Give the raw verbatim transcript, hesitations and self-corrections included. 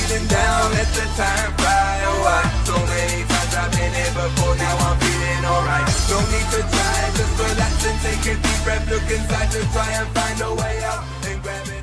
feeling down, let the time fly. Oh, I, so many times I've been here before, now I'm feeling alright. No need to try, just relax and take a deep breath. Look inside to try and find a way out and grab it.